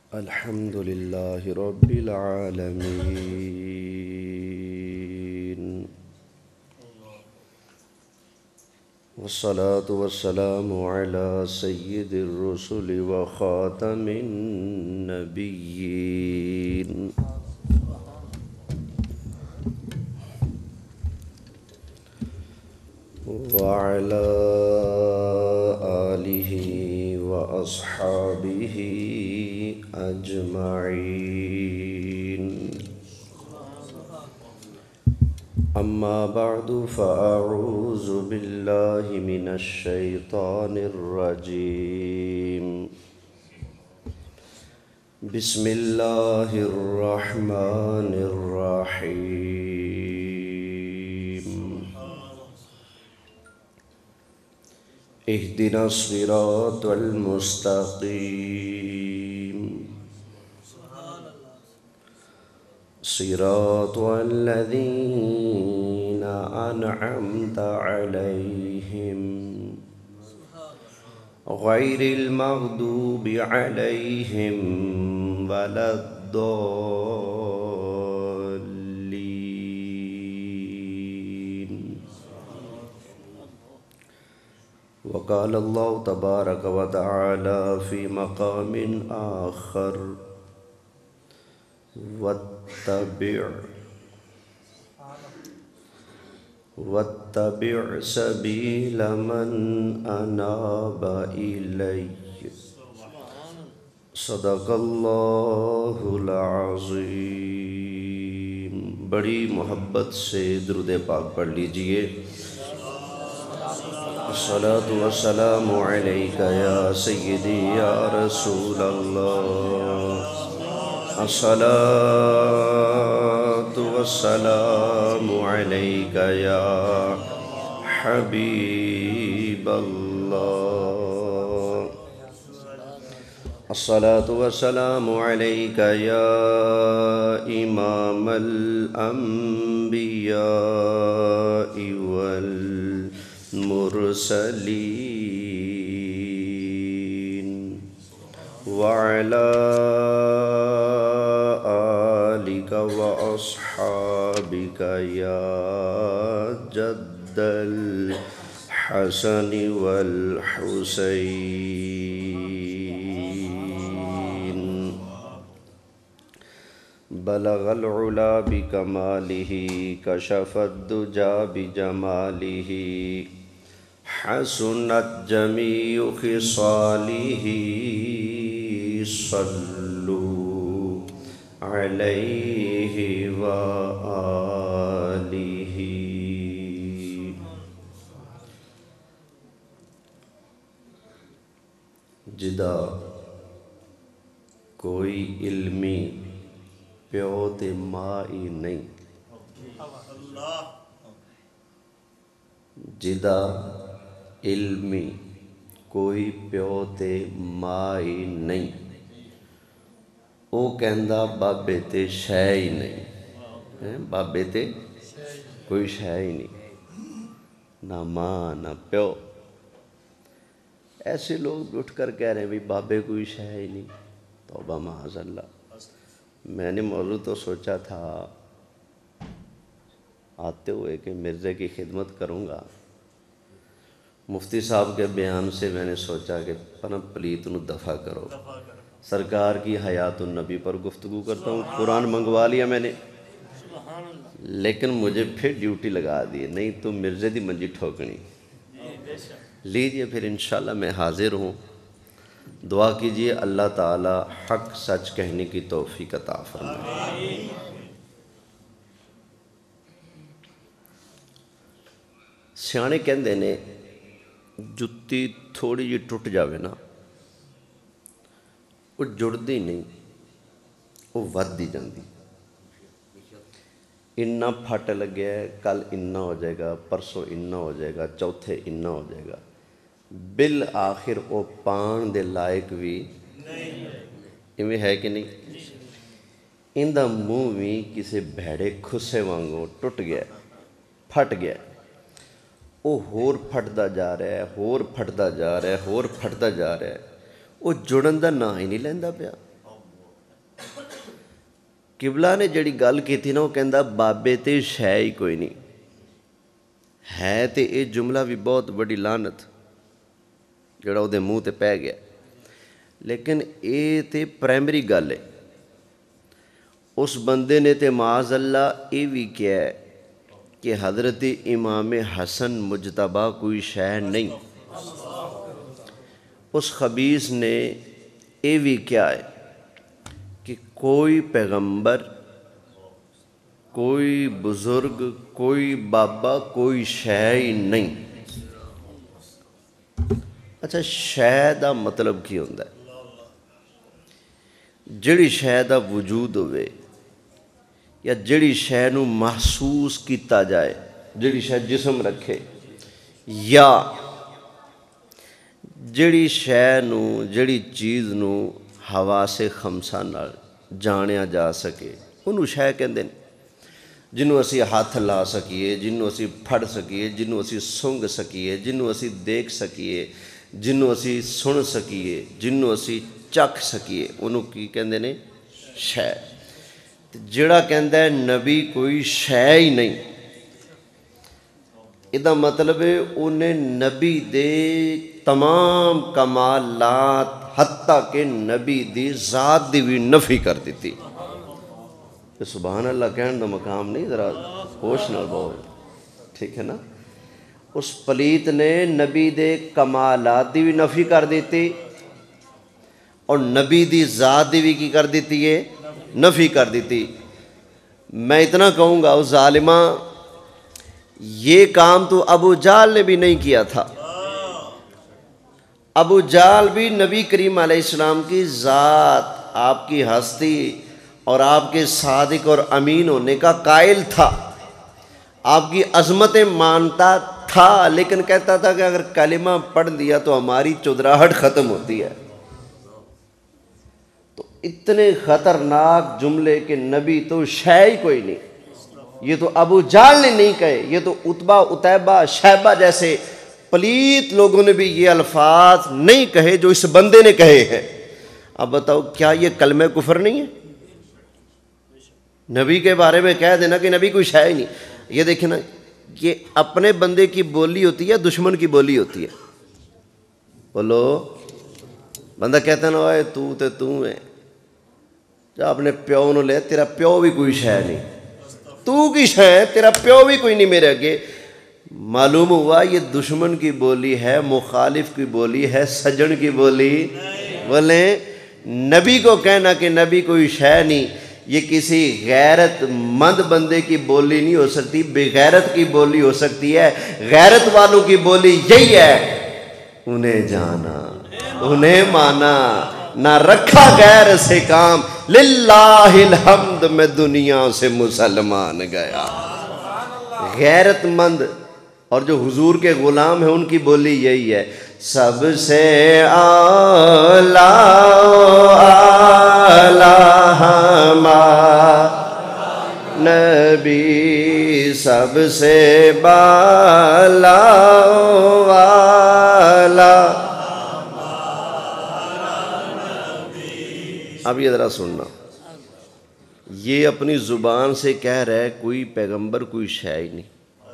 الحمد لله رب العالمين، والصلاة والسلام على سيد الرسل وخاتم النبيين وعلى آله وأصحابه أجمعين. أما بعد فأعوذ بالله من الشيطان الرجيم. بسم الله الرحمن الرحيم. اهدنا الصراط المستقيم صراط الذين أنعمت عليهم غير المغضوب عليهم ولا الضالين. وقال الله تبارك وتعالى في مقام آخر: واتبع سبيل من أناب إلي. صدق اللہ العظیم. بڑی محبت سے درود پاک پڑھ لیجئے. الصلاة والسلام علیک یا سیدی یا رسول اللہ. الصلاة والسلام علیک یا حبیب اللہ. الصلاة والسلام علیک یا امام الانبیاء والمرسلین وعلى آلك وأصحابك يا جد الحسن والحسين. بلغ العلا بكماله كشف الدجى بجماله حسنت جميع خصاله. صلوا علیہ وآلہ. جدا کوئی علمی پیو تے مائی نہیں. جدا علمی کوئی پیو تے مائی نہیں. او کہندا بابے تے شے ہی نہیں. بابے تے کوئی شے ہی نہیں، نہ ماں نہ پیو. ایسے لوگ بھی اٹھ کر کہہ رہے ہیں بھی بابے کوئی شے ہی نہیں. توبہ معاذ اللہ. میں نے موضوع تو سوچا تھا آتے ہوئے کہ مرزے کی خدمت کروں گا. مفتی صاحب کے بیان سے میں نے سوچا کہ پنپ پلیت نو دفع کرو. سرکار کی حیات النبی پر گفتگو کرتا ہوں. قرآن منگوا لیا میں نے، لیکن مجھے پھر ڈیوٹی لگا دی. نہیں تو مرزے دی منجی ٹھوکنی. لیجئے پھر انشاءاللہ میں حاضر ہوں. دعا کیجئے اللہ تعالی حق سچ کہنے کی توفیق عطا فرمائے. سیانے کہندے نے جتی تھوڑی جی ٹوٹ جاوے نا وہ جڑدی نہیں، وہ ودی جاندی. اننا پھٹ لگیا ہے، کل اننا ہو جائے گا، پرسوں اننا ہو جائے گا، چوتھے اننا ہو جائے گا. بالآخر وہ پان دے لائق بھی ایویں ہے کہ نہیں. اندہ منہ بھی کسی بھیڑے کھسے وانگو ٹوٹ گیا، پھٹ گیا. وہ ہور پھٹتا جا رہا ہے، ہور پھٹتا جا رہا ہے، ہور پھٹتا جا رہا ہے. وہ جڑن دا نا ہی نہیں لیندہ پیا. قبلہ نے جڑی گل کی تھی نا وہ کہندا بابے تے شے ہی کوئی نہیں ہے تے یہ جملہ بھی بہت بڑی لعنت جڑا وہ منہ تے پہ گیا لیکن یہ تے پرائمری گل ہے اس بندے نے تے معاذ اللہ یہ بھی کیا ہے کہ حضرت امام حسن مجتبہ کوئی شے نہیں اس خبیث نے یہ بھی کیا ہے کہ کوئی پیغمبر کوئی بزرگ کوئی بابا کوئی شے ہی نہیں اچھا شے دا مطلب کی ہوتا ہے جڑی شے دا وجود ہوئے یا جڑی شے نو محسوس کیتا جائے جڑی شے جسم رکھے یا جڑی شے نو جڑی چیز نو حواس خمسہ نال جانیا جا سکے انہوں شے کہندے ہیں جنہوں اسی ہاتھ لا سکیے جنہوں اسی پھڑ سکیے جنہوں اسی سنگ سکیے جنہوں اسی دیکھ سکیے جنہوں اسی سن سکیے جنہوں اسی چکھ سکیے انہوں کی کہندے نے شے جڑا کہندہ ہے نبی کوئی شے ہی نہیں ادا مطلب ہے انہیں نبی دے تمام کمالات حتیٰ کہ نبی دی ذات دی بھی نفی کر دیتی سبحان اللہ کہنے دا مقام نہیں ذرا ہوش نہ بہت ٹھیک ہے نا اس پلیت نے نبی دے کمالات دی بھی نفی کر دیتی اور نبی دی ذات دی بھی کی کر دیتی ہے نفی کر دیتی میں اتنا کہوں گا اس ظالمہ یہ کام تو ابو جہل نے بھی نہیں کیا تھا ابو جہل بھی نبی کریم علیہ السلام کی ذات آپ کی ہستی اور آپ کے صادق اور امین ہونے کا قائل تھا آپ کی عظمتیں مانتا تھا لیکن کہتا تھا کہ اگر کلمہ پڑھ لیا تو ہماری چودراہٹ ختم ہوتی ہے تو اتنے خطرناک جملے کہ نبی تو شے ہی کوئی نہیں یہ تو ابو جہل نے نہیں کہے یہ تو عتبہ عتیبہ شیبہ جیسے پلیت لوگوں نے بھی یہ الفاظ نہیں کہے جو اس بندے نے کہے ہیں اب بتاؤ کیا یہ کلمہ کفر نہیں ہے نبی کے بارے میں کہہ دینا کہ نبی کوئی شے ہی نہیں یہ دیکھیں نا یہ اپنے بندے کی بولی ہوتی ہے دشمن کی بولی ہوتی ہے بولو بندہ کہتا ہے نا اوئے تو ہے جا اپنے پیو نو لے تیرا پیو بھی کوئی شے نہیں تو کی شے ہے تیرا پیو بھی کوئی نہیں میرے اگے معلوم ہوا یہ دشمن کی بولی ہے مخالف کی بولی ہے سجن کی بولی بولیں نبی کو کہنا کہ نبی کوئی شے نہیں یہ کسی غیرت مند بندے کی بولی نہیں ہو سکتی بغیرت کی بولی ہو سکتی ہے غیرت والوں کی بولی یہی ہے انہیں جانا انہیں مانا نہ رکھا غیر سے کام للہ الحمد میں دنیا سے مسلمان گیا غیرت مند اور جو حضور کے غلام ہیں ان کی بولی یہی ہے سب سے اعلیٰ نبی سب سے بالا والا اب یہ ذرا سننا یہ اپنی زبان سے کہہ رہا ہے کوئی پیغمبر کوئی شے ہی نہیں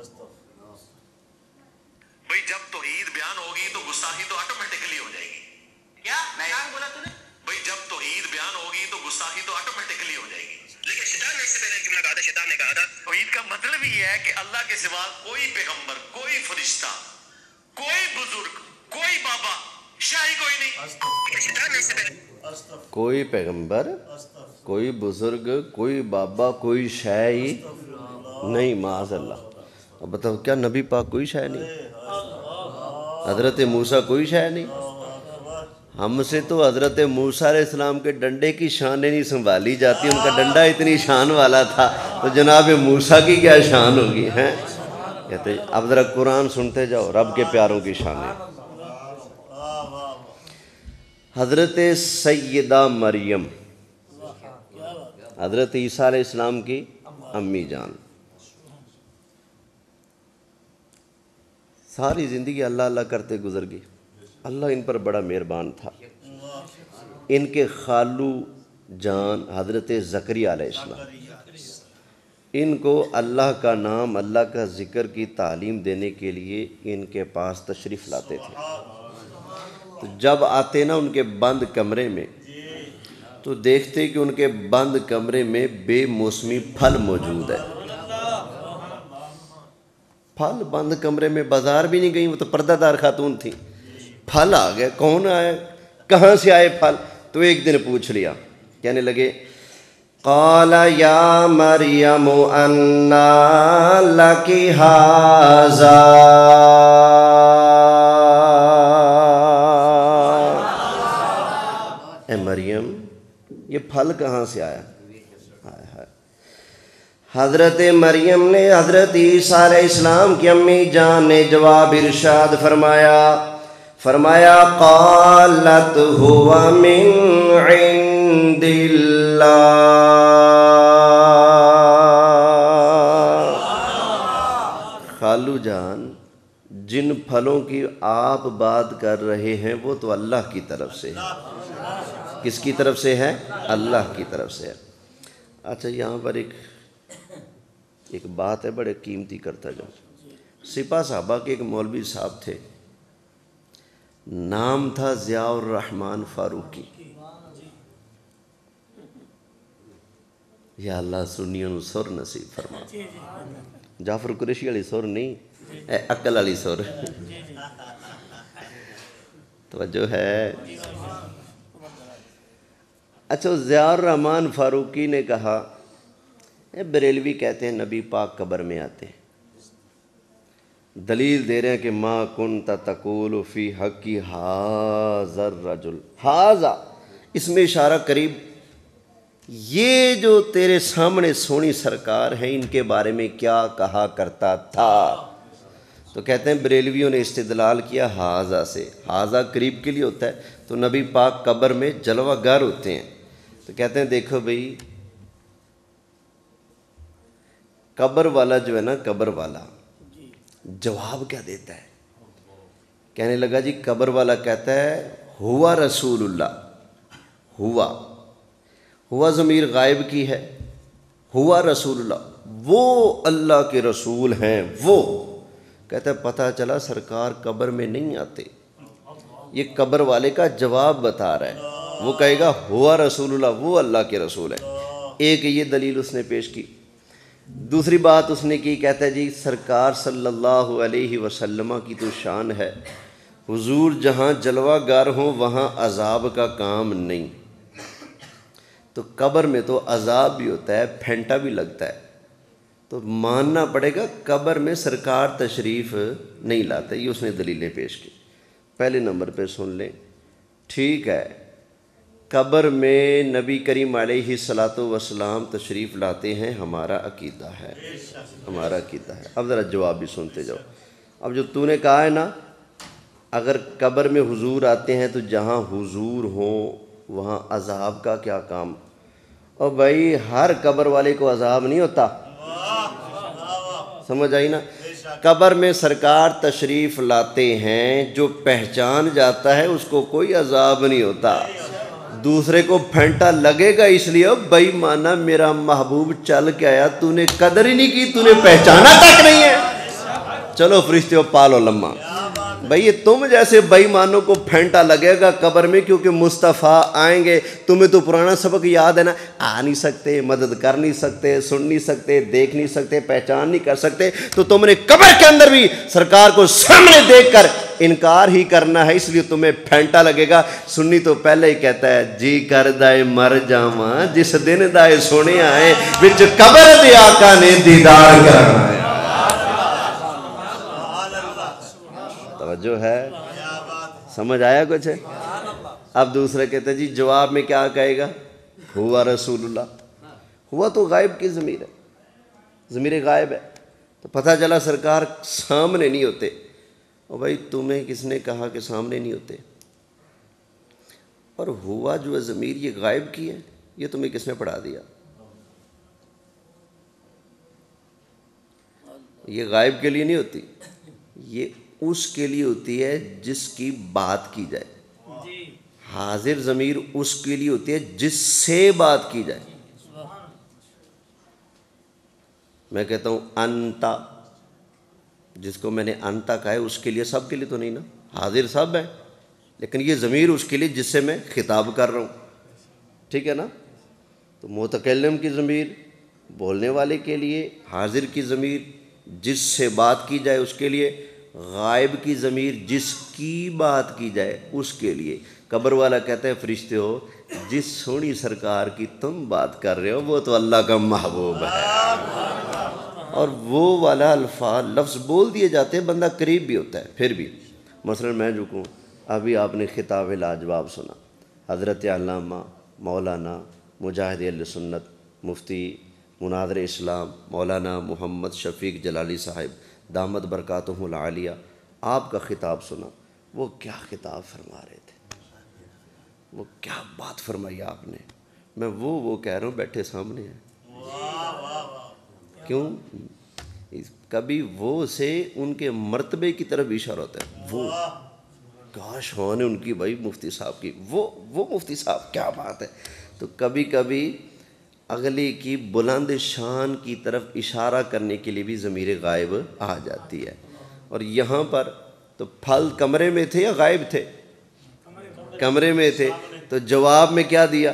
بھئی جب توحید بیان ہوگی تو گستاخی تو آٹومیٹکلی ہو جائے گی کیا بولا تو نے بھئی جب توحید بیان ہوگی تو گستاخی تو آٹومیٹکلی ہو جائے گی لیکن شیطان نے اس سے پہلے جملہ کہا تھا شیطان نے کہا تھا توحید کا مطلب یہ ہے کہ اللہ کے سوا کوئی پیغمبر کوئی فرشتہ کوئی بزرگ کوئی بابا شاہی کوئی نہیں شیطان نے اس سے پہلے کوئی پیغمبر کوئی بزرگ کوئی بابا کوئی شے ہی نہیں معاذ اللہ اب بتاؤ کیا نبی پاک کوئی شے نہیں حضرت موسیٰ کوئی شے نہیں ہم سے تو حضرت موسیٰ علیہ السلام کے ڈنڈے کی شانیں نہیں سنبھالی جاتی ان کا ڈنڈا اتنی شان والا تھا تو جناب موسیٰ کی کیا شان ہوگی ہیں کہتے اب ذرا قرآن سنتے جاؤ رب کے پیاروں کی شانیں حضرت سیدہ مریم حضرت عیسیٰ علیہ السلام کی امی جان ساری زندگی اللہ اللہ کرتے گزر گئی اللہ ان پر بڑا مہربان تھا ان کے خالو جان حضرت زکریا علیہ السلام، ان کو اللہ کا نام، اللہ کا ذکر کی تعلیم دینے کے لیے ان کے پاس تشریف لاتے تھے۔ تو جب آتے نا ان کے بند کمرے میں تو دیکھتے کہ ان کے بند کمرے میں بے موسمی پھل موجود ہے۔ پھل بند کمرے میں، بازار بھی نہیں گئی، وہ تو پردہ دار خاتون تھی، پھل آ گئے، کون آئے، کہاں سے آئے پھل؟ تو ایک دن پوچھ لیا، کہنے لگے قال یا مریم انا لکی ھذا، اے مریم یہ پھل کہاں سے آیا؟ حضرت مریم نے حضرت عیسیٰ علیہ السلام کی امی جان نے جواب ارشاد فرمایا قالت هو من عند اللہ، خالو جان جن پھلوں کی آپ بات کر رہے ہیں وہ تو اللہ کی طرف سے ہے۔ کس کی طرف سے ہے؟ اللہ کی طرف سے ہے۔ اچھا یہاں پر ایک بات ہے بڑے قیمتی کرتا جاؤں۔ سپاہ صحابہ کے ایک مولوی صاحب تھے، نام تھا ضیاء الرحمن فاروقی۔ یا اللہ سنیوں نو سر نصیب فرما، جعفر قریشی والی سر نہیں، اے عقل والی سر، توجہ ہے۔ اچھا ضیاء الرحمن فاروقی نے کہا، بریلوی کہتے ہیں نبی پاک قبر میں آتے ہیں، دلیل دے رہے ہیں کہ ما کنت تقول فی حقی ھذا الرجل، ھذا اس میں اشارہ قریب، یہ جو تیرے سامنے سونی سرکار ہیں ان کے بارے میں کیا کہا کرتا تھا؟ تو کہتے ہیں بریلویوں نے استدلال کیا ھذا سے، ھذا قریب کے لیے ہوتا ہے، تو نبی پاک قبر میں جلوہ گر ہوتے ہیں۔ تو کہتے ہیں دیکھو بھئی قبر والا جو ہے نا، قبر والا جواب کیا دیتا ہے؟ کہنے لگا جی قبر والا کہتا ہے ہوا رسول اللہ، ہوا ضمیر غائب کی ہے، ہوا رسول اللہ، وہ اللہ کے رسول ہیں۔ وہ کہتا ہے پتہ چلا سرکار قبر میں نہیں آتے، یہ قبر والے کا جواب بتا رہا ہے، وہ کہے گا ہوا رسول اللہ، وہ اللہ کے رسول ہیں۔ ایک یہ دلیل اس نے پیش کی۔ دوسری بات اس نے کی، کہتا ہے جی سرکار صلی اللہ علیہ وسلم کی تو شان ہے، حضور جہاں جلوہ گر ہوں وہاں عذاب کا کام نہیں، تو قبر میں تو عذاب بھی ہوتا ہے، پھینٹا بھی لگتا ہے، تو ماننا پڑے گا قبر میں سرکار تشریف نہیں لاتے۔ یہ اس نے دلیلیں پیش کی۔ پہلے نمبر پہ سن لیں، ٹھیک ہے قبر میں نبی کریم علیہ الصلاۃ والسلام تشریف لاتے ہیں، ہمارا عقیدہ ہے، ہمارا عقیدہ ہے۔ اب ذرا جواب بھی سنتے جاؤ۔ اب جو تو نے کہا ہے نا اگر قبر میں حضور آتے ہیں تو جہاں حضور ہوں وہاں عذاب کا کیا کام؟ اور بھائی ہر قبر والے کو عذاب نہیں ہوتا، سمجھ آئی نا؟ قبر میں سرکار تشریف لاتے ہیں، جو پہچان جاتا ہے اس کو کوئی عذاب نہیں ہوتا، دوسرے کو پھینٹا لگے گا اس لیے بھائی مانا میرا محبوب چل کے آیا، تو نے قدر ہی نہیں کی، تو نے پہچانا تک نہیں ہے، چلو فرشتوں پالو لمحہ۔ بھئی یہ تم جیسے بے ایمانوں کو پھینٹا لگے گا قبر میں، کیونکہ مصطفیٰ آئیں گے۔ تمہیں تو پرانا سبق یاد ہے نا، آ نہیں سکتے، مدد کر نہیں سکتے، سن نہیں سکتے، دیکھ نہیں سکتے، پہچان نہیں کر سکتے، تو تم نے قبر کے اندر بھی سرکار کو سامنے دیکھ کر انکار ہی کرنا ہے، اس لیے تمہیں پھینٹا لگے گا۔ سنی تو پہلے ہی کہتا ہے جی کر دائے مر جاواں جس دن دائے سونے آئے، وچ قبر دے آقا نے دیدار کرنا ہے۔ جو ہے سمجھ آیا کچھ ہے؟ اب دوسرے کہتے ہیں جی جواب میں کیا کہے گا؟ ہوا رسول اللہ، ہوا تو غائب کی ضمیر ہے، ضمیر غائب ہے، تو پتہ چلا سرکار سامنے نہیں ہوتے۔ اور بھائی تمہیں کس نے کہا کہ سامنے نہیں ہوتے؟ اور ہوا جو ہے ضمیر یہ غائب کی ہے، یہ تمہیں کس نے پڑھا دیا؟ یہ غائب کے لیے نہیں ہوتی، یہ اس کے لیے ہوتی ہے جس کی بات کی جائے، حاضر ضمیر اس کے لیے ہوتی ہے جس سے بات کی جائے. میں کہتا ہوں انتا، جس کو میں نے انتا کہا ہے اس کے لیے، سب کے لیے تو نہیں نا، حاضر سب ہے، لیکن یہ ضمیر اس کے لیے جس سے میں خطاب کر رہا ہوں. ٹھیک ہے نا؟ تو متکلم کی ضمیر بولنے والے کے لیے، حاضر کی ضمیر جس سے بات کی جائے اس کے لیے، غائب کی ضمیر جس کی بات کی جائے اس کے لیے. قبر والا کہتا ہے فرشتے ہو جس سونی سرکار کی تم بات کر رہے ہو وہ تو اللہ کا محبوب ہے. اور وہ والا لفظ بول دیے جاتے ہیں، بندہ قریب بھی ہوتا ہے. پھر بھی مثلا میں جو کہوں، ابھی آپ نے خطاب لاجواب سنا، حضرت علامہ مولانا مجاہد اہل سنت مفتی مناظر اسلام مولانا محمد شفیق جلالی صاحب دامت برکاتہم العالیہ، آپ کا خطاب سنا. وہ کیا خطاب فرما رہے تھے، وہ کیا بات فرمائی آپ نے. میں وہ کہہ رہا ہوں بیٹھے سامنے ہیں. کیوں؟ کبھی وہ سے ان کے مرتبے کی طرف اشارہ ہوتا ہے. وہ کاش ہونے ان کی بھائی مفتی صاحب کی، وہ مفتی صاحب کیا بات ہے. تو کبھی کبھی اگلے کی بلند شان کی طرف اشارہ کرنے کے لیے بھی ضمیر غائب آ جاتی ہے. اور یہاں پر تو پھل کمرے میں تھے یا غائب تھے؟ کمرے میں تھے. تو جواب میں کیا دیا؟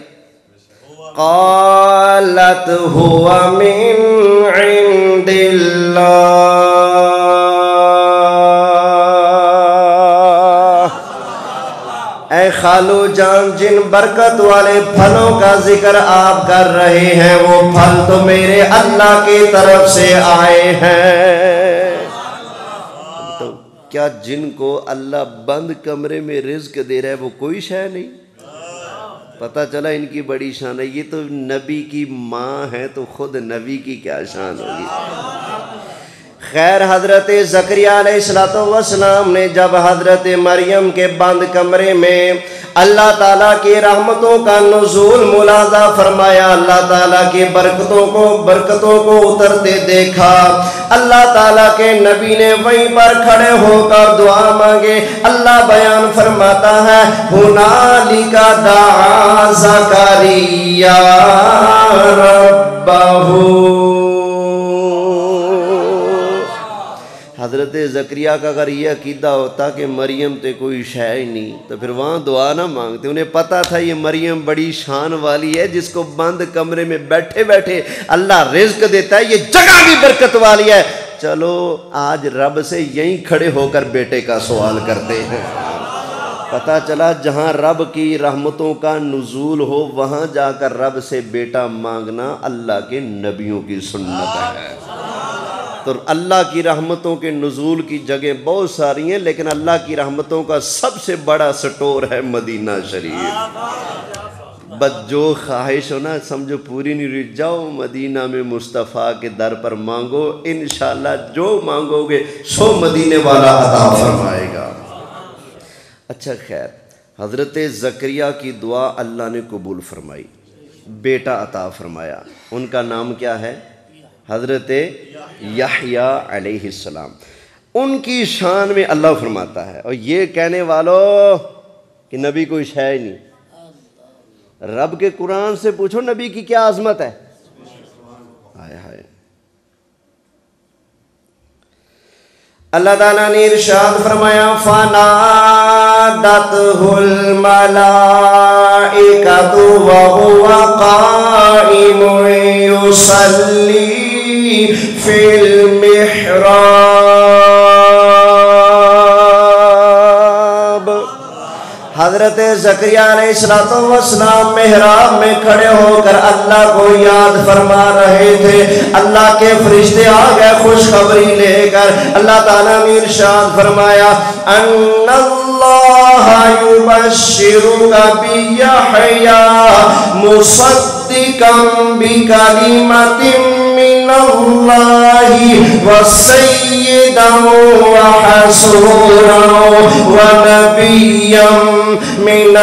قالت هو من عند اللہ. اے خالو جان، جن برکت والے پھلوں کا ذکر آپ کر رہے ہیں وہ پھل تو میرے اللہ کی طرف سے آئے ہیں. تو کیا جن کو اللہ بند کمرے میں رزق دے رہا ہے وہ کوئی شے نہیں؟ پتہ چلا ان کی بڑی شان ہے. یہ تو نبی کی ماں ہے تو خود نبی کی کیا شان ہوگی. خیر، حضرت زکریہ علیہ السلام نے جب حضرت مریم کے بند کمرے میں اللہ تعالیٰ کی رحمتوں کا نزول ملاحظہ فرمایا، اللہ تعالیٰ کی برکتوں کو اترتے دیکھا، اللہ تعالیٰ کے نبی نے وہیں پر کھڑے ہو کر دعا مانگے. اللہ بیان فرماتا ہے ہنالک دعا زکریا ربہ. حضرت زکریہ کا اگر یہ عقیدہ ہوتا کہ مریم تے کوئی شے ہی نہیں تو پھر وہاں دعا نہ مانگتے. انہیں پتہ تھا یہ مریم بڑی شان والی ہے جس کو بند کمرے میں بیٹھے بیٹھے اللہ رزق دیتا ہے، یہ جگہ بھی برکت والی ہے. چلو آج رب سے یہیں کھڑے ہو کر بیٹے کا سوال کرتے ہیں. پتہ چلا جہاں رب کی رحمتوں کا نزول ہو وہاں جا کر رب سے بیٹا مانگنا اللہ کے نبیوں کی سنت ہے. تو اللہ کی رحمتوں کے نزول کی جگہ بہت ساری ہیں، لیکن اللہ کی رحمتوں کا سب سے بڑا سٹور ہے مدینہ شریف. بس جو خواہش ہو نا سمجھو پوری نہیں رہ، جاؤ مدینہ میں مصطفیٰ کے در پر مانگو، انشاءاللہ جو مانگو گے سو مدینے والا عطا فرمائے گا. اچھا خیر، حضرت زکریہ کی دعا اللہ نے قبول فرمائی، بیٹا عطا فرمایا. ان کا نام کیا ہے؟ حضرت یحییٰ علیہ السلام. ان کی شان میں اللہ فرماتا ہے، اور یہ کہنے والوں کہ نبی کوئی شے ہی نہیں. رب کے قرآن سے پوچھو نبی کی کیا عظمت ہے. ہائے ہائے. اللہ تعالیٰ نے ارشاد فرمایا فَنَادَتْهُ الْمَلَائِكَةُ وَهُوَ قَائِمٌ يُصَلِّي فِي الْمِحْرَابِ. حضرت زکریہ علیہ السلام محراب میں کھڑے ہو کر اللہ کو یاد فرما رہے تھے. اللہ کے فرشتے آ گئے خوشخبری لے کر. اللہ تعالیٰ نے ارشاد فرمایا ان اللہ یبشرک بیحییٰ مصدقا بکلمۃ من اللہ وسیدا وحصورا ونبیا من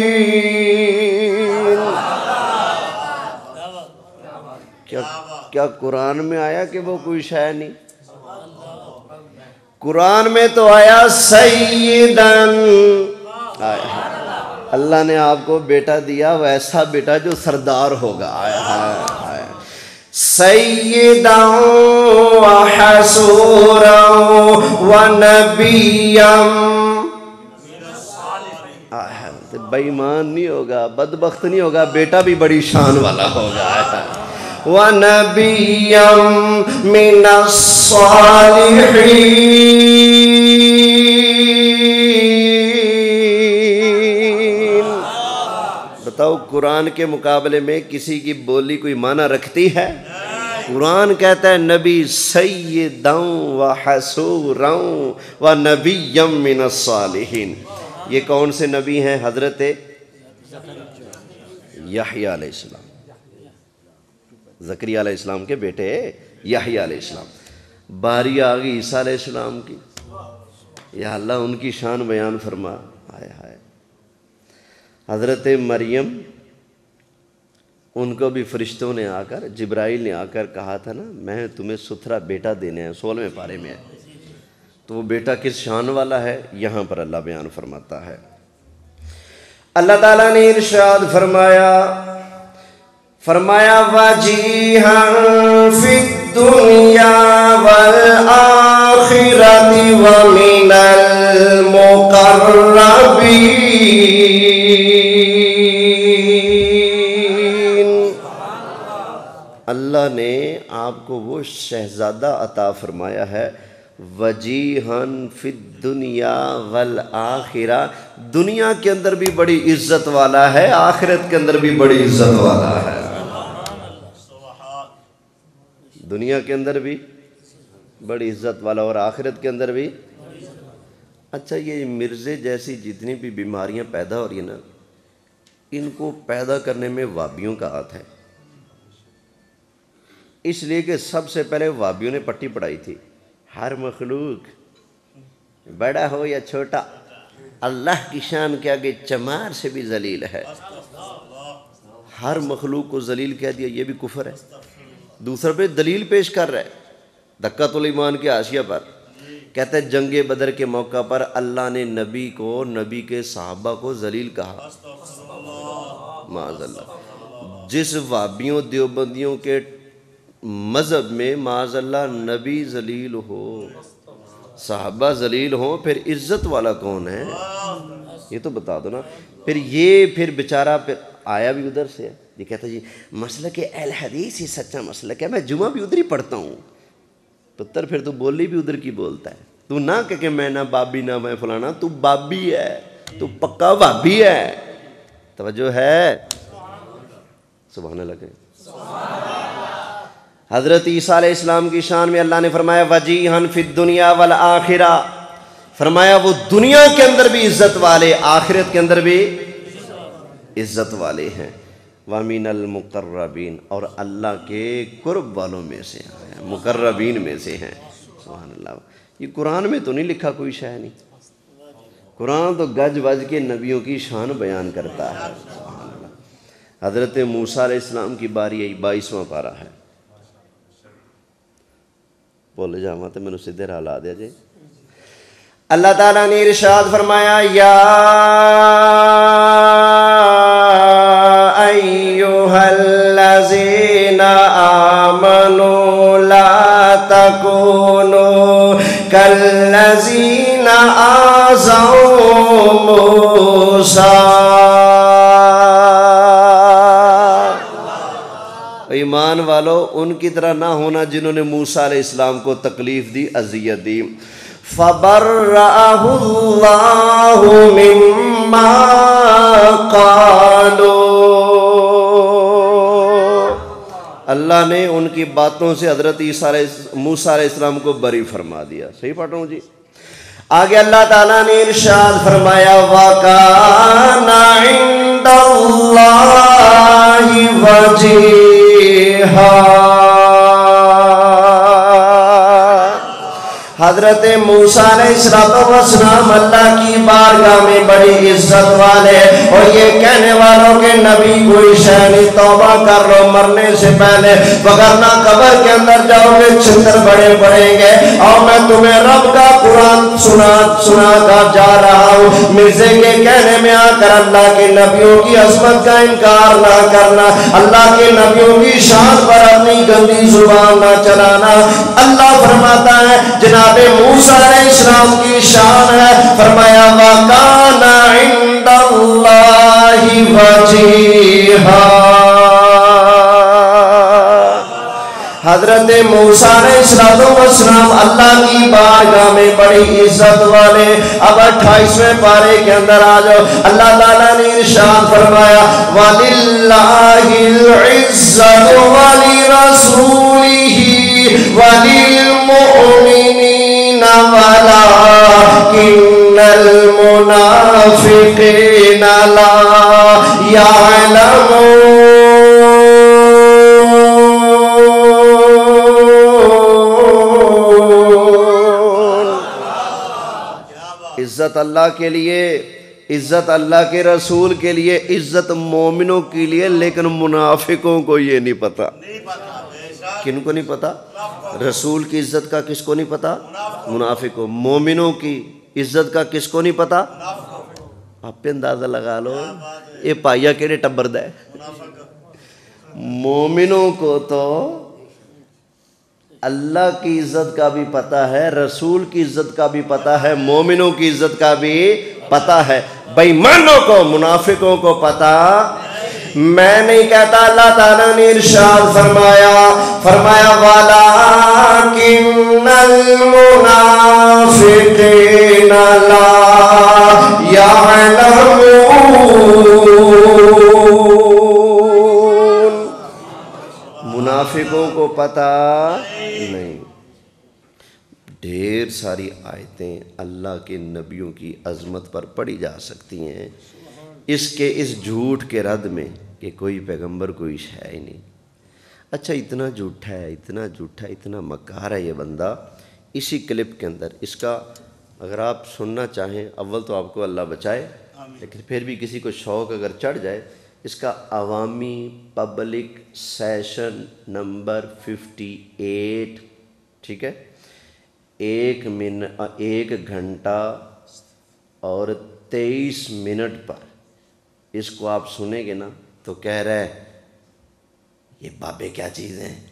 الصالحین. قرآن میں آیا کہ وہ کوئی شے نہیں؟ قرآن میں تو آیا سیدن، اللہ نے آپ کو بیٹا دیا، ویسا بیٹا جو سردار ہوگا، سیدا وحسورا ونبیا، بے ایمان نہیں ہوگا، بدبخت نہیں ہوگا، بیٹا بھی بڑی شان والا ہوگا، وَنَبِيًّا مِّنَ الصَّالِحِينَ۔ بتاؤ قرآن کے مقابلے میں کسی کی بولی کوئی معنی رکھتی ہے؟ قرآن کہتا ہے نبی سیداً وحسوراً ونبیًّا مِّنَ الصَّالِحِينَ۔ یہ کون سے نبی ہیں؟ حضرت یحییٰ علیہ السلام، زکریا علیہ السلام کے بیٹے یحییٰ علیہ السلام۔ باری آگئی عیسیٰ علیہ السلام کی، یا اللہ ان کی شان بیان فرما۔ ہائے ہائے، حضرت مریم، ان کو بھی فرشتوں نے آ کر، جبرائیل نے آ کر کہا تھا نا میں تمہیں ستھرا بیٹا دینے ہیں، 16ویں پارے میں ہے، تو وہ بیٹا کس شان والا ہے یہاں پر اللہ بیان فرماتا ہے۔ اللہ تعالیٰ نے ارشاد فرمایا وَجِيهًا فِي الدُّنْيَا وَالْآخِرَةِ وَمِنَ الْمُقَرَّبِينَ۔ اللہ نے آپ کو وہ شہزادہ عطا فرمایا ہے، وجیہن فی الدنیا والآخرہ، دنیا کے اندر بھی بڑی عزت والا ہے، آخرت کے اندر بھی بڑی عزت والا ہے۔ دنیا کے اندر بھی بڑی عزت والا اور آخرت کے اندر بھی۔ اچھا، یہ مرزے جیسی جتنی بھی بیماریاں پیدا ہو رہی ہیں نا، ان کو پیدا کرنے میں وہابیوں کا ہاتھ ہے، اس لیے کہ سب سے پہلے وہابیوں نے پٹی پڑھائی تھی، ہر مخلوق بڑا ہو یا چھوٹا اللہ کی شان کے آگے چمار سے بھی ذلیل ہے۔ ہر مخلوق کو ذلیل کہہ دیا، یہ بھی کفر ہے۔ دوسرے پہ دلیل پیش کر رہا ہے دکۃ الایمان کے حاشیہ پر، کہتا ہے جنگ بدر کے موقع پر اللہ نے نبی کو، نبی کے صحابہ کو ذلیل کہا، معاذ اللہ۔ جس وہابیوں دیوبندیوں کے مذہب میں معاذ اللہ نبی ذلیل ہو، صحابہ ذلیل ہوں، پھر عزت والا کون ہے؟ یہ تو بتا دو نا۔ پھر بیچارہ پھر آیا بھی ادھر سے، یہ کہتا ہے جی مسلک اہل حدیث ہی سچا مسلک ہے، میں جمعہ بھی ادھر ہی پڑھتا ہوں۔ پتر پھر تو بولی بھی ادھر کی بولتا ہے، تو نہ کہ میں نہ بابی نہ میں فلانا، تو بابی ہے، تو پکا بابی ہے۔ توجہ ہے؟ سبحان اللہ کہیں۔ حضرت عیسیٰ علیہ السلام کی شان میں اللہ نے فرمایا وجیہن فی الدنیا والآخرہ، فرمایا وہ دنیا کے اندر بھی عزت والے، آخرت کے اندر بھی عزت والے ہیں، وَمِنَ الْمُقَرَّبِينَ، اور اللہ کے قرب والوں میں سے ہیں، مقربین میں سے ہیں۔ سبحان اللہ، یہ قرآن میں تو نہیں لکھا کوئی شے نہیں، قرآن تو گج وج کے نبیوں کی شان بیان کرتا ہے۔ سبحان اللہ۔ حضرت موسیٰ علیہ السلام کی باری آئی، 22واں پارہ ہے، بولے جاما تو میں نے سدھے لا دیا جی۔ اللہ تعالیٰ نے ارشاد فرمایا یا ایہا الذین آمنوا لا تکونوا کالذین آذوا موسیٰ، ایمان والو ان کی طرح نہ ہونا جنہوں نے موسیٰ علیہ السلام کو تکلیف دی، اذیت دی۔ فَبَرَّأَهُ اللَّهُ مِمَّا قَالُوا، اللہ نے ان کی باتوں سے حضرت موسیٰ علیہ السلام کو بری فرما دیا۔ صحیح پڑھ رہا ہوں جی؟ آگے اللہ تعالیٰ نے ارشاد فرمایا وَكَانَ عِندَ اللَّهِ وَجِيهًا، حضرت موسیٰ علیہ السلام اللہ کی بارگاہ میں بڑی عزت والے اور یہ کہنے والوں کے نبی کوئی شے نہیں، توبہ کر لو مرنے سے پہلے، وگرنہ قبر کے اندر جاؤ گے چھتر بڑے پڑیں گے۔ اور میں تمہیں رب کا قرآن سنا کر جا رہا ہوں، مرزے کے کہنے میں آ کر اللہ کے نبیوں کی عظمت کا انکار نہ کرنا، اللہ کے نبیوں کی شان پر اپنی گندی زبان نہ چلانا۔ اللہ فرماتا ہے جناب موسیٰ علیہ السلام کی شان ہے، فرمایا وَكَانَ عِندَ اللَّهِ وَجِيهًا۔ حضرت موسیٰ علیہ السلام اللہ کی بارگاہ میں بڑی عزت والے۔ اب 28ویں پارے کے اندر آ جاؤ، اللہ تعالیٰ نے ارشاد فرمایا وَلِلَّهِ الْعِزَّةُ وَلِرَسُولِهِ وَلِلْمُؤْمِنِينَ وَلَكِنَّ الْمُنَافِقِينَ لَا يَعْلَمُونَ۔ عزت اللہ کے لیے، عزت اللہ کے رسول کے لیے، عزت مومنوں کے لیے، لیکن منافقوں کو یہ نہیں پتا۔ کن کو نہیں پتا؟ رسول کی عزت کا کس کو نہیں پتا؟ منافقوں۔ مومنوں کی عزت کا کس کو نہیں پتا؟ آپ پہ اندازہ لگا لو یہ پائیا کیڑے ٹبر دا ہے۔ مومنوں کو تو اللہ کی عزت کا بھی پتا ہے، رسول کی عزت کا بھی پتا ہے، مومنوں کی عزت کا بھی پتا ہے، بے ایمانوں کو، منافقوں کو پتا میں نہیں کہتا۔ اللہ تعالیٰ نے ارشاد فرمایا وَلَكِنَّ الْمُنَافِقِينَ لَا يَعْلَمُونَ۔ منافقوں کو پتا نہیں۔ ڈھیر ساری آیتیں اللہ کے نبیوں کی عظمت پر پڑھی جا سکتی ہیں اس جھوٹ کے رد میں کہ کوئی پیغمبر کوئی ہے ہی نہیں۔ اچھا اتنا جھوٹا ہے، اتنا جھوٹا ہے، اتنا مکار ہے یہ بندہ۔ اسی کلپ کے اندر اس کا اگر آپ سننا چاہیں، اول تو آپ کو اللہ بچائے، لیکن پھر بھی کسی کو شوق اگر چڑھ جائے، اس کا عوامی پبلک سیشن نمبر 58، ٹھیک ہے، 1 گھنٹہ اور 23 منٹ پر اس کو آپ سنیں گے نا تو کہہ رہا ہے یہ بابے کیا چیزیں ہیں،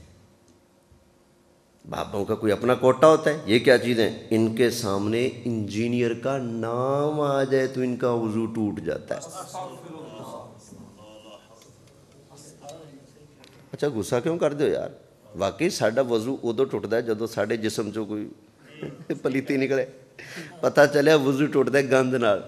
بابوں کا کوئی اپنا کوٹا ہوتا ہے، یہ کیا چیزیں، ان کے سامنے انجینئر کا نام آ جائے تو ان کا وضو ٹوٹ جاتا ہے۔ اچھا غصہ کیوں کر دو یار، واقعی ساڈا وضو ادو ٹوٹتا ہے جدو ساڈے جسم چو کوئی پلیتی نکلے، پتہ چلے وضو ٹوٹتا ہے گند نال۔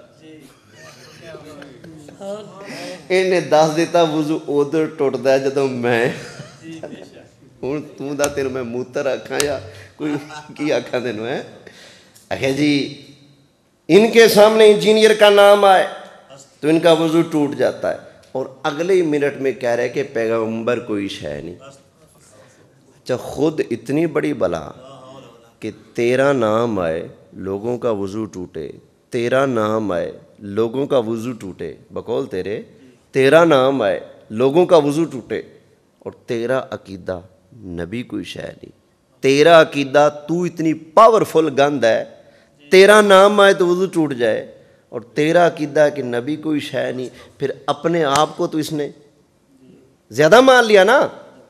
انہیں دس دیتا وضو ادھر ٹوٹتا ہے جدو میں ہوں تینوں میں موتر آکھاں یا کوئی کی آکھاں تینوں ہے آخر جی ان کے سامنے انجینئر کا نام آئے تو ان کا وضو ٹوٹ جاتا ہے، اور اگلے ہی منٹ میں کہہ رہے کہ پیغمبر کوئی شے نہیں۔ اچھا خود اتنی بڑی بلا کہ تیرا نام آئے لوگوں کا وضو ٹوٹے، تیرا نام آئے لوگوں کا وضو ٹوٹے، بقول تیرا نام آئے لوگوں کا وضو ٹوٹے، اور تیرا عقیدہ نبی کوئی شے نہیں، تیرا عقیدہ تو اتنی پاورفل گند ہے، تیرا نام آئے تو وضو ٹوٹ جائے، اور تیرا عقیدہ ہے کہ نبی کوئی شے نہیں، پھر اپنے آپ کو تو اس نے زیادہ مان لیا نا۔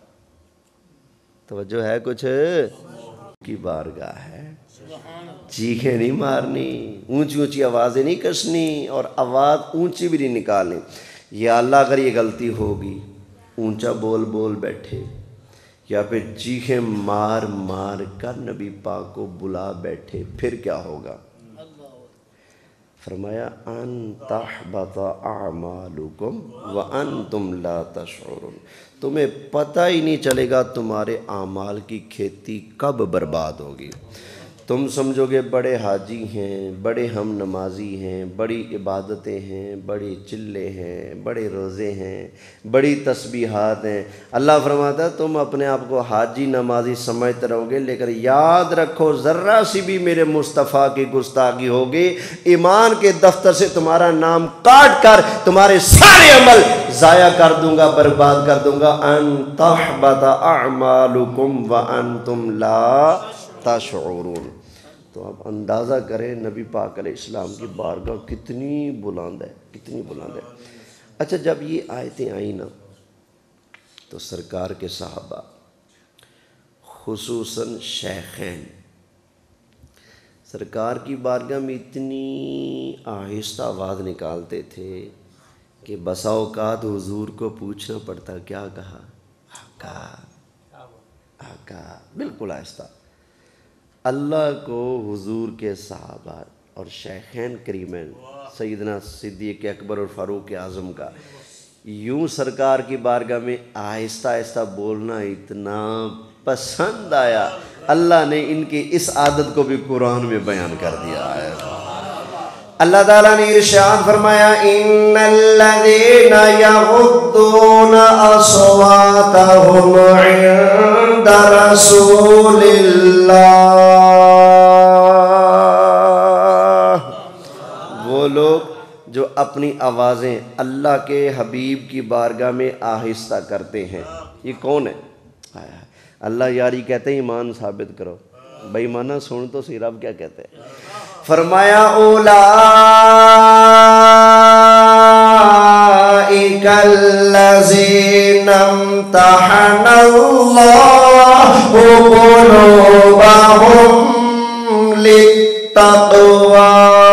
توجہ ہے کچھ کی بارگاہ ہے، چیخیں نہیں مارنی، اونچی اونچی آوازیں نہیں کسنی، اور آواز اونچی بھی نہیں نکالنی۔ یا اللہ اگر یہ غلطی ہوگی اونچا بول بول بیٹھے یا پھر چیخیں مار مار کر نبی پاک کو بلا بیٹھے، پھر کیا ہوگا؟ فرمایا ان تحبط اعمالکم وانتم لا تشعرون، تمہیں پتہ ہی نہیں چلے گا تمہارے اعمال کی کھیتی کب برباد ہوگی، تم سمجھوگے بڑے حاجی ہیں، بڑے ہم نمازی ہیں، بڑی عبادتیں ہیں، بڑے چلے ہیں، بڑے روزے ہیں، بڑی تسبیحات ہیں۔ اللہ فرماتا ہے تم اپنے آپ کو حاجی نمازی سمجھتے رہو گے، لیکن یاد رکھو ذرہ سی بھی میرے مصطفیٰ کی گستاخی ہوگی، ایمان کے دفتر سے تمہارا نام کاٹ کر تمہارے سارے عمل ضائع کر دوں گا، برباد کر دوں گا۔ ان تحبط اعمالکم وانتم لا تشعرون۔ تو آپ اندازہ کریں نبی پاک علیہ السلام کی بارگاہ کتنی بلند ہے، کتنی بلند ہے۔ اچھا جب یہ آیتیں آئیں نا تو سرکار کے صحابہ خصوصاً شیخین سرکار کی بارگاہ میں اتنی آہستہ آواز نکالتے تھے کہ بسا اوقات حضور کو پوچھنا پڑتا کیا کہا؟ آقا آقا، بالکل آہستہ۔ اللہ کو حضور کے صحابہ اور شیخین کریمین سیدنا صدیق اکبر اور فاروق اعظم کا یوں سرکار کی بارگاہ میں آہستہ آہستہ بولنا اتنا پسند آیا، اللہ نے ان کی اس عادت کو بھی قرآن میں بیان کر دیا ہے۔ اللہ تعالیٰ نے ارشاد فرمایا ان الذین یغضون اصواتهم عند رسول اللہ، وہ لوگ جو اپنی آوازیں اللہ کے حبیب کی بارگاہ میں آہستہ کرتے ہیں۔ یہ کون ہے؟ اللہ یاری کہتے ہیں ایمان ثابت کرو، بے ایمانہ سن تو سی رب کیا کہتے ہیں؟ فرمایا اولئک الذین امتحن اللہ قلوبہم للتقوی،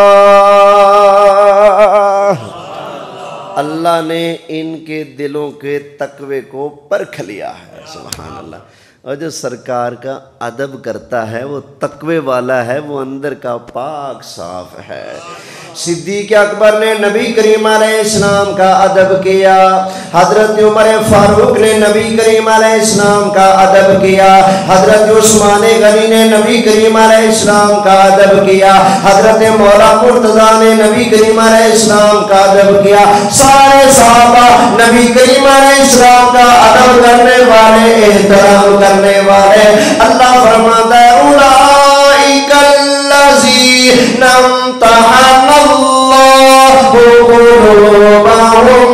اللہ نے ان کے دلوں کے تقوی کو پرکھ لیا ہے۔ سبحان اللہ۔ اور جو سرکار کا ادب کرتا ہے وہ تقوی والا ہے، وہ اندر کا پاک صاف ہے۔ صدیق اکبر نے نبی کریم علیہ السلام کا ادب کیا، حضرت عمر فاروق نے نبی کریم علیہ السلام کا ادب کیا، حضرت عثمان غنی نے نبی کریم علیہ السلام کا ادب کیا، حضرت مولا مرتضیٰ نے نبی کریم علیہ السلام کا ادب کیا۔ سارے صحابہ نبی کریم علیہ السلام کا ادب کرنے والے، احترام کرنے والے۔ اللہ فرماتا ہے اولئک الذین امتحن اللہ قلوبہم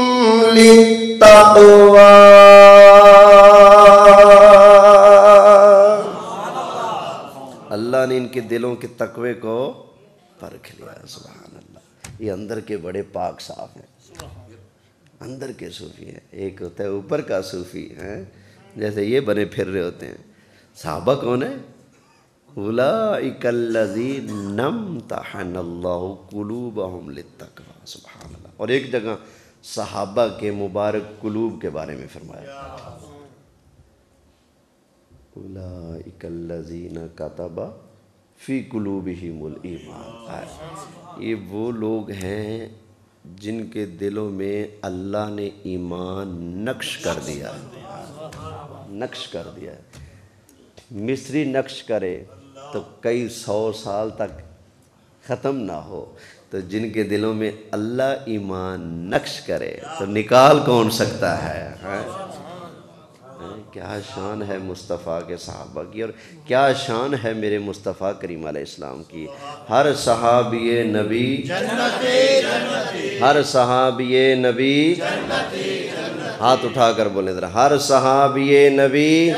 للتقوی، اللہ نے ان کے دلوں کے تقوی کو پرکھ لیا۔ سبحان اللہ۔ یہ اندر کے بڑے پاک صاف ہیں، اندر کے صوفی ہیں۔ ایک ہوتا ہے اوپر کا صوفی ہیں، جیسے یہ بنے پھر رہے ہوتے ہیں۔ صحابہ کون ہے؟ اولئک الذین امتحن اللہ قلوبہم للتقوی۔ سبحان اللہ۔ اور ایک جگہ صحابہ کے مبارک قلوب کے بارے میں فرمایا اولئک الذین کتب فی قلوبہم الایمان، یہ وہ لوگ ہیں جن کے دلوں میں اللہ نے ایمان نقش کر دیا ہے، نقش کر دیا ہے۔ مصری نقش کرے تو کئی سو سال تک ختم نہ ہو، تو جن کے دلوں میں اللہ ایمان نقش کرے تو نکال کون سکتا ہے؟ کیا شان ہے مصطفیٰ کے صحابہ کی، اور کیا شان ہے میرے مصطفیٰ کریم علیہ السلام کی۔ ہر صحابی نبی ہر صحابی نبی، ہاتھ اٹھا کر بولیں ذرا، ہر صحابی نبی،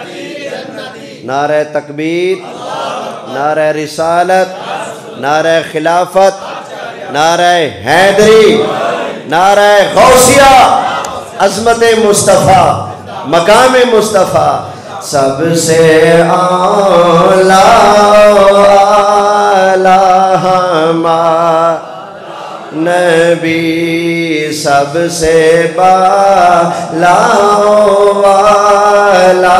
نعرہ تکبیر، نعرہ رسالت، نعرہ خلافت، نعرہ حیدری، نعرہ غوثیہ، عظمت مصطفیٰ، مقام مصطفیٰ، سب سے اعلیٰ ہمارا نبی، سب سے بالا والا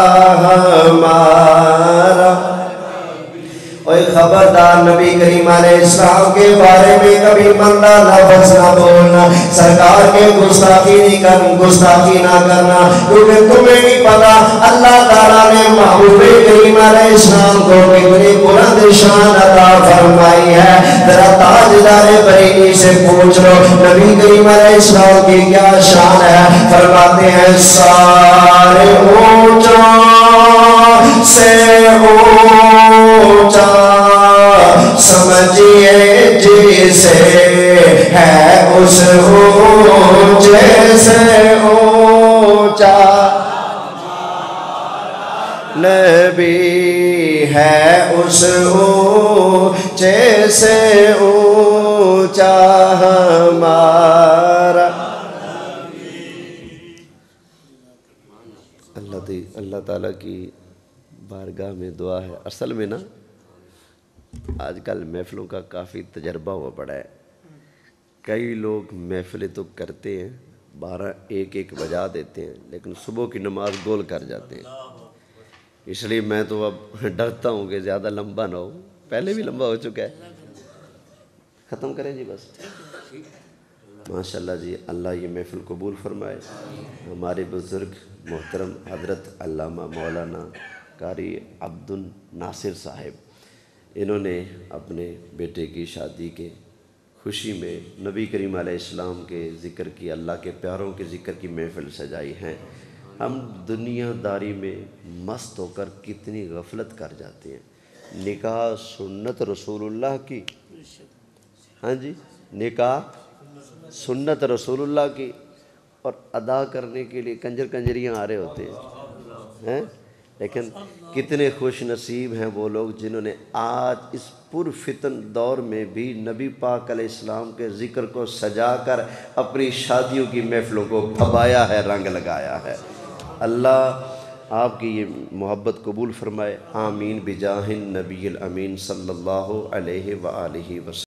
ہمارا۔ اور خبردار نبی کریم علیہ السلام کے بارے میں کبھی بندہ لفظ نہ بولنا، سرکار کے گستاخی نہیں کرنا، گستاخی نہ کرنا، کیونکہ تمہیں نہیں پتا اللہ تعالیٰ نے محبوب کریم علیہ السلام کو کتنی بلند شان عطا فرمائی ہے. ذرا تاجدار بریلی سے پوچھ لو نبی کریم علیہ السلام کی کیا شان ہے. فرماتے ہیں سارے اونچا سے اونچا سمجھیے جیسے ہے اس اونچے سے اونچا نبی ہے اس اونچے سے اونچا ہمارا. اللہ تعالیٰ کی بارگاہ میں دعا ہے. اصل میں نا آج کل محفلوں کا کافی تجربہ ہوا پڑا ہے. کئی لوگ محفلیں تو کرتے ہیں 12-1 بجا دیتے ہیں لیکن صبح کی نماز گول کر جاتے ہیں. اس لیے میں تو اب ڈرتا ہوں کہ زیادہ لمبا نہ ہو. پہلے بھی لمبا ہو چکا ہے. ختم کریں جی بس. ماشاءاللہ جی اللہ یہ محفل قبول فرمائے. ہمارے بزرگ محترم حضرت علامہ مولانا قاری عبد الناصر صاحب انہوں نے اپنے بیٹے کی شادی کے خوشی میں نبی کریم علیہ السلام کے ذکر کی اللہ کے پیاروں کے ذکر کی محفل سجائی ہیں. ہم دنیا داری میں مست ہو کر کتنی غفلت کر جاتے ہیں. نکاح سنت رسول اللہ کی. ہاں جی نکاح سنت رسول اللہ کی اور ادا کرنے کے لیے کنجریاں آ رہے ہوتے ہیں. لیکن کتنے خوش نصیب ہیں وہ لوگ جنہوں نے آج اس پرفتن دور میں بھی نبی پاک علیہ السلام کے ذکر کو سجا کر اپنی شادیوں کی محفلوں کو پھبایا ہے رنگ لگایا ہے. اللہ آپ کی یہ محبت قبول فرمائے. آمین بجاہ النبی الامین صلی اللہ علیہ وآلہ وسلم.